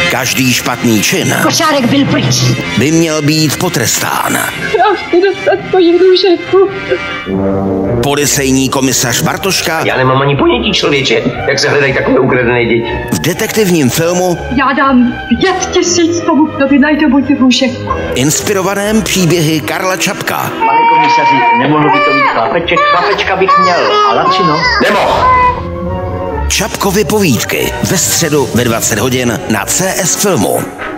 Každý špatný čin Košárek byl pryč. by měl být potrestán. Já chci dostat tvoji růžeku. Policejní komisař Bartoška Já nemám ani ponětí, člověče, jak se hledají takové ukradené děti. v detektivním filmu Já dám 5 000 tomu, kdo by najde můj růžek. inspirovaném příběhy Karla Čapka. Pane komisaři, nemohl by to být chlapeček? Chlapečka bych měl. A lačino? Nemohl! Čapkovy povídky ve středu ve 20 hodin na CS Filmu.